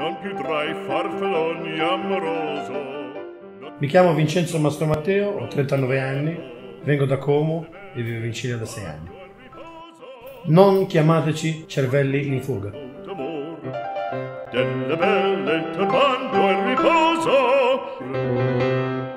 non più tra i farfalloni amoroso. Mi chiamo Vincenzo Mastro Matteo, ho 39 anni, vengo da Como e vivo in Cina da 6 anni. Non chiamateci cervelli in fuga. Delle belle turbando il riposo.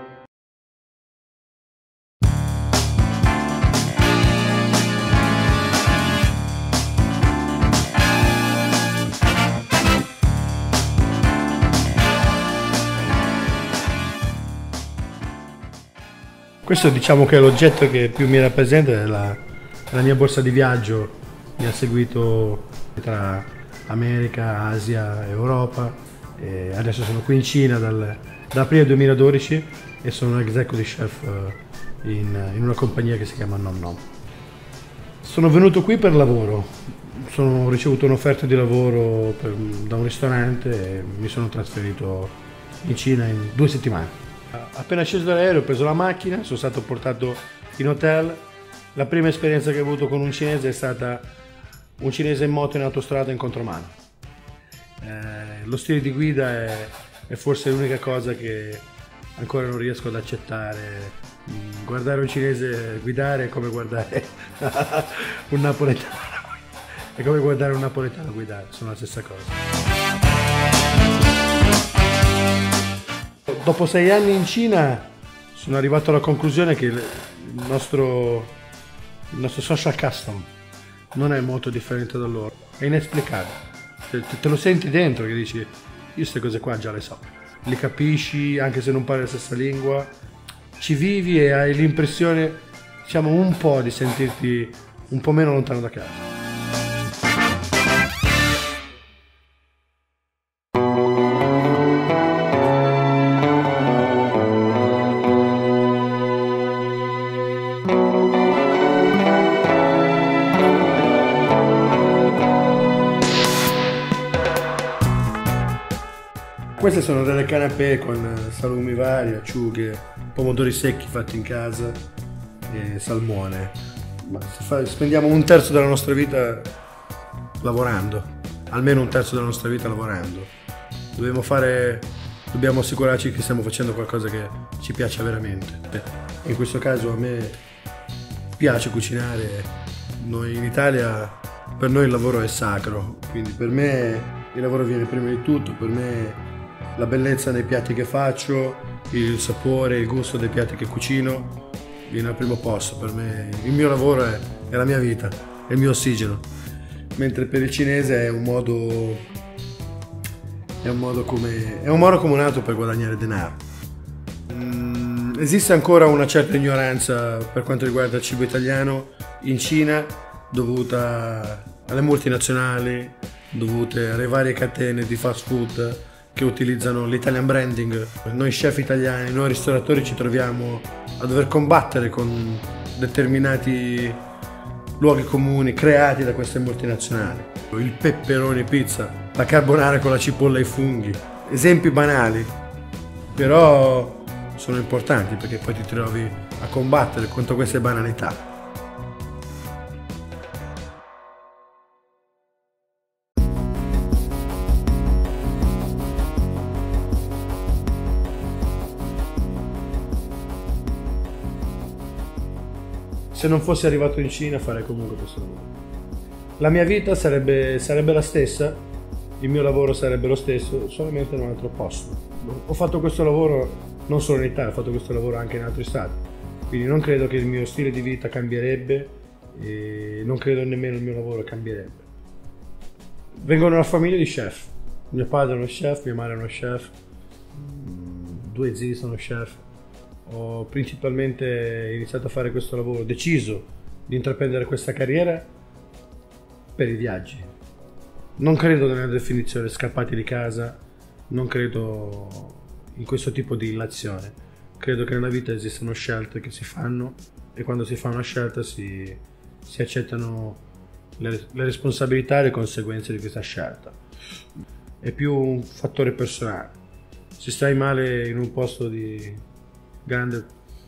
Questo diciamo che è l'oggetto che più mi rappresenta, è la mia borsa di viaggio. Mi ha seguito tra America, Asia, Europa e adesso sono qui in Cina da aprile 2012 e sono un executive chef in una compagnia che si chiama Nom Nom. Sono venuto qui per lavoro, ho ricevuto un'offerta di lavoro da un ristorante e mi sono trasferito in Cina in 2 settimane. Appena sceso dall'aereo ho preso la macchina, sono stato portato in hotel. La prima esperienza che ho avuto con un cinese è stata un cinese in moto in autostrada in contromano. Lo stile di guida è forse l'unica cosa che ancora non riesco ad accettare. Guardare un cinese guidare è come guardare un napoletano. È come guardare un napoletano guidare, sono la stessa cosa. Dopo 6 anni in Cina sono arrivato alla conclusione che il nostro social custom non è molto differente da loro, è inesplicabile. Te lo senti dentro che dici, io queste cose qua già le so, le capisci anche se non parli la stessa lingua, ci vivi e hai l'impressione, diciamo, un po' di sentirti un po' meno lontano da casa. Queste sono delle canapè con salumi vari, acciughe, pomodori secchi fatti in casa e salmone. Ma spendiamo un terzo della nostra vita lavorando, almeno un terzo della nostra vita lavorando. Dobbiamo assicurarci che stiamo facendo qualcosa che ci piace veramente. In questo caso a me piace cucinare. Noi in Italia, per noi il lavoro è sacro, quindi per me il lavoro viene prima di tutto, per me la bellezza nei piatti che faccio, il sapore, il gusto dei piatti che cucino viene al primo posto. Per me il mio lavoro è la mia vita, è il mio ossigeno, mentre per il cinese è un modo comunato per guadagnare denaro. Esiste ancora una certa ignoranza per quanto riguarda il cibo italiano in Cina, dovuta alle multinazionali, dovute alle varie catene di fast food che utilizzano l'Italian branding. Noi chef italiani, noi ristoratori ci troviamo a dover combattere con determinati luoghi comuni creati da queste multinazionali. Il pepperoni pizza, la carbonara con la cipolla e i funghi, esempi banali, però sono importanti perché poi ti trovi a combattere contro queste banalità. Se non fossi arrivato in Cina farei comunque questo lavoro. La mia vita sarebbe la stessa, il mio lavoro sarebbe lo stesso, solamente in un altro posto. Ho fatto questo lavoro non solo in Italia, ho fatto questo lavoro anche in altri stati, quindi non credo che il mio stile di vita cambierebbe e non credo nemmeno il mio lavoro cambierebbe. Vengo da una famiglia di chef, mio padre è uno chef, mia madre è uno chef, 2 zii sono chef. Ho principalmente iniziato a fare questo lavoro, ho deciso di intraprendere questa carriera per i viaggi. Non credo nella definizione scappati di casa, non credo in questo tipo di illazione. Credo che nella vita esistano scelte che si fanno e quando si fa una scelta si accettano le responsabilità e le conseguenze di questa scelta. È più un fattore personale. Se stai male in un posto di grande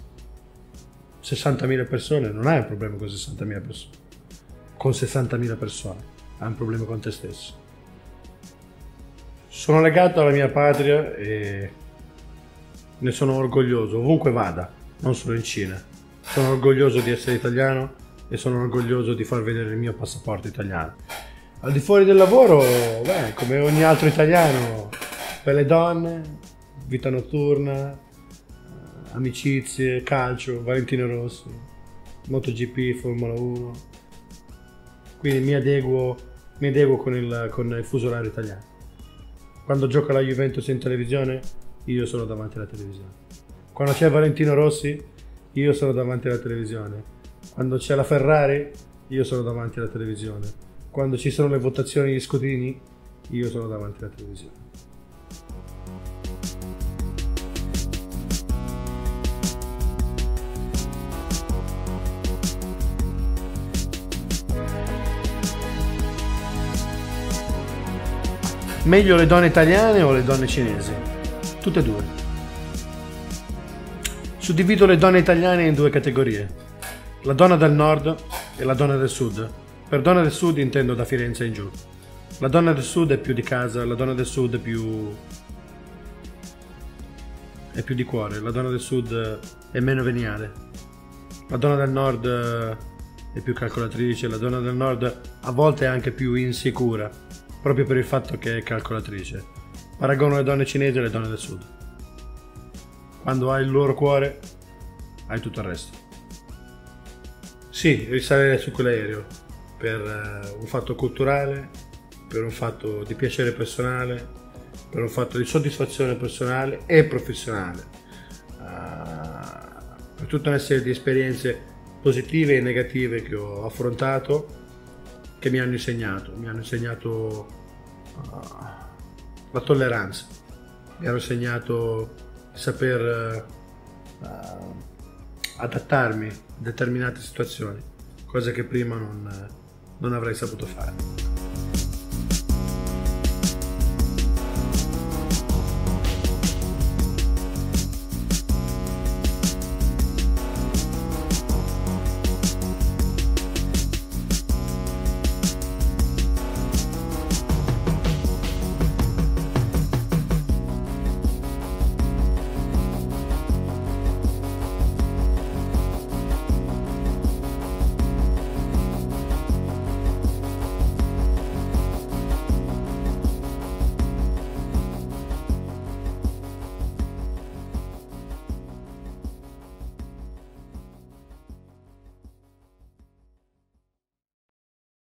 60.000 persone, non hai un problema con 60.000 persone. Con 60.000 persone hai un problema con te stesso. Sono legato alla mia patria e ne sono orgoglioso, ovunque vada, non solo in Cina. Sono orgoglioso di essere italiano e sono orgoglioso di far vedere il mio passaporto italiano. Al di fuori del lavoro, beh, come ogni altro italiano, per le donne, vita notturna, amicizie, calcio, Valentino Rossi, MotoGP, Formula 1. Quindi mi adeguo con il fuso orario italiano. Quando gioca la Juventus in televisione, io sono davanti alla televisione. Quando c'è Valentino Rossi, io sono davanti alla televisione. Quando c'è la Ferrari, io sono davanti alla televisione. Quando ci sono le votazioni, gli scrutini, io sono davanti alla televisione. Meglio le donne italiane o le donne cinesi? Tutte e due. Suddivido le donne italiane in due categorie: la donna del nord e la donna del sud. Per donna del sud intendo da Firenze in giù. La donna del sud è più di casa, la donna del sud è più di cuore, la donna del sud è meno veniale. La donna del nord è più calcolatrice, la donna del nord a volte è anche più insicura, proprio per il fatto che è calcolatrice. Paragono le donne cinesi alle donne del sud. Quando hai il loro cuore, hai tutto il resto. Sì, risalire su quell'aereo per un fatto culturale, per un fatto di piacere personale, per un fatto di soddisfazione personale e professionale, per tutta una serie di esperienze positive e negative che ho affrontato, che mi hanno insegnato la tolleranza, mi hanno insegnato di saper adattarmi a determinate situazioni, cose che prima non avrei saputo fare.